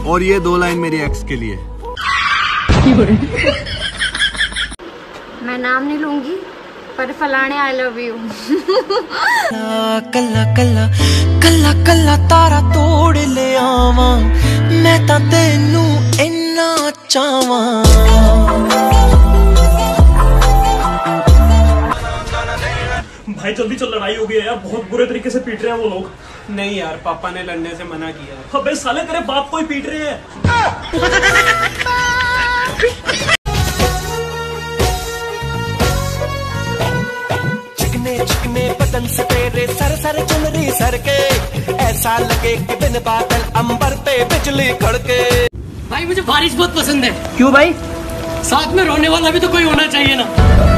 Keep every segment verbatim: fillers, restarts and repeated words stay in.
और ये दो लाइन मेरी एक्स के लिए। मैं नाम नहीं लूंगी पर फलाने आई लव यू। कल्ला कल्ला कल्ला कल्ला तारा तोड़ ले आवा मैं ता तेनू इन्ना चावा। भाई जल्दी चल, लड़ाई हो गई है यार, बहुत बुरे तरीके से पीट रहे हैं वो लोग। नहीं यार, पापा ने लड़ने से मना किया। अबे साले तेरे बाप को ही पीट रहे हैं। चिकने चिकने बदन से तेरे सर सर चुनरी सर के ऐसा लगे कि बिन बादल अंबर पे बिजली कड़के। भाई मुझे बारिश बहुत पसंद है। क्यों भाई? साथ में रोने वाला भी तो कोई होना चाहिए ना।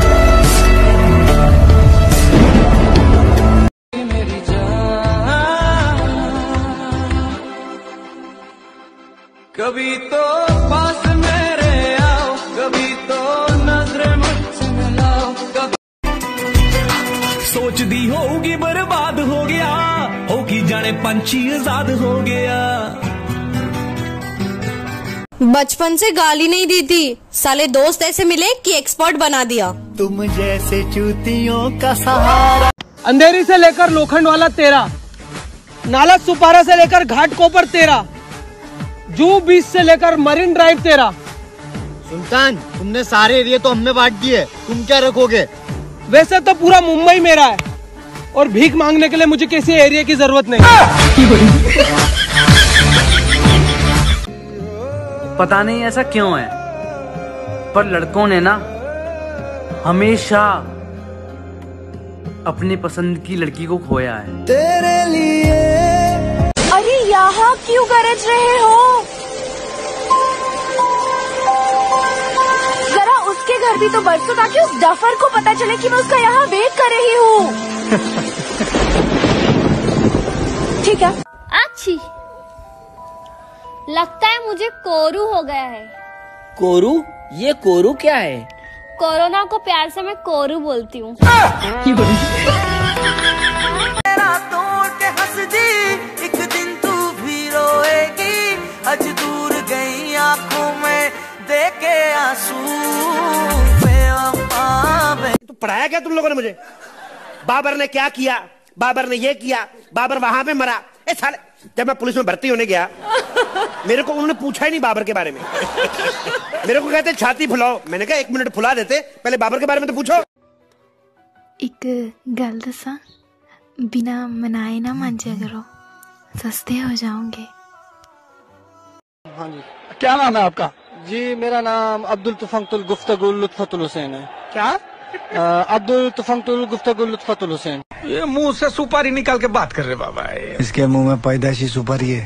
कभी तो पास मेरे आओ, कभी तो नजरें मुझसे मिलाओ। कभी सोच दी होगी बर्बाद हो गया, होगी जाने पंछी आजाद हो गया। बचपन से गाली नहीं दी थी, साले दोस्त ऐसे मिले कि एक्सपर्ट बना दिया। तुम जैसे चूतियों का सहारा। अंधेरी से लेकर लोखंड वाला तेरा, नाला सुपारा से लेकर घाट कोपर तेरा, जू बीच से लेकर मरीन ड्राइव तेरा। सुल्तान, तुमने सारे एरिया तो हमें बांट दिए, तुम क्या रखोगे? वैसे तो पूरा मुंबई मेरा है और भीख मांगने के लिए मुझे किसी एरिया की जरूरत नहीं। पता नहीं ऐसा क्यों है, पर लड़कों ने ना हमेशा अपनी पसंद की लड़की को खोया है। तेरे लिए अरे यहाँ क्यों गरज रहे हो? जरा उसके घर भी तो बरसो ताकि उस डफर को पता चले कि मैं उसका यहाँ वेट कर रही हूँ। ठीक है। अच्छी लगता है मुझे कोरू हो गया है। कोरू? ये कोरू क्या है? कोरोना को प्यार से मैं कोरू बोलती हूँ। तोड़ के हंस दी, एक दिन तू भी रोएगी। आज दूर गई आंखों में देखे आंसू। तो पढ़ाया क्या तुम लोगों ने मुझे? बाबर ने क्या किया, बाबर ने ये किया, बाबर वहां पे मरा। ए साले, जब मैं पुलिस में भर्ती होने गया मेरे को उन्होंने पूछा ही नहीं बाबर के बारे में। मेरे को कहते छाती फुलाओ, मैंने कहा एक मिनट फुला देते, पहले बाबर के बारे में तो पूछो। एक गल दसा, बिना मनाए ना मांझा करो, सस्ते हो जाओगे। हाँ जी। क्या नाम है आपका? जी मेरा नाम अब्दुल तुफंगतुल गुफ्तगुल लुत्फतुल हुसैन है। क्या? अब्दुल तुफंगतुल गुफ्तगुल लुत्फतुल हुसैन। ये मुंह से सुपारी निकाल के बात कर रहे बाबा। इसके मुंह में पैदाइशी सुपारी है।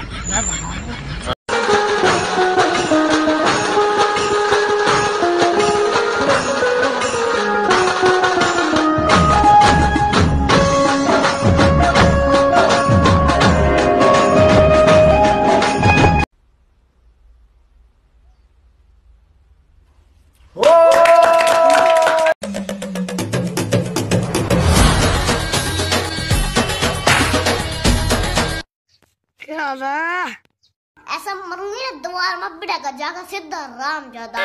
ऐसा मरूंगी ना द्वार में बिड़ेगा जाकर सीधा राम जादा।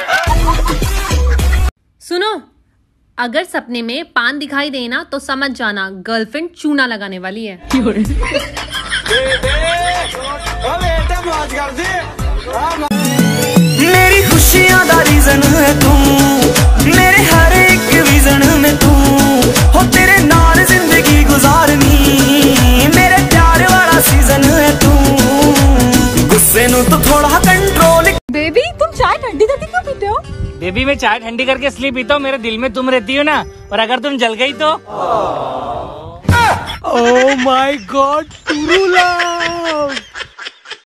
सुनो, अगर सपने में पान दिखाई देना तो समझ जाना गर्लफ्रेंड चूना लगाने वाली है। मेरी खुशियां दा रीजन है तू, मेरे हर एक विजन में तू हो। तेरे नाल जिंदगी गुजारनी, मेरे प्यार वाला सीजन है तू। गुस्से नु तो थोड़ा कंट्रोल। बेबी तुम चाय ठंडी ठंडी क्यों पीते हो? बेबी मैं चाय ठंडी करके इसलिए पीता हूँ, मेरे दिल में तुम रहती हो ना, और अगर तुम जल गई तो। Oh my God, true love.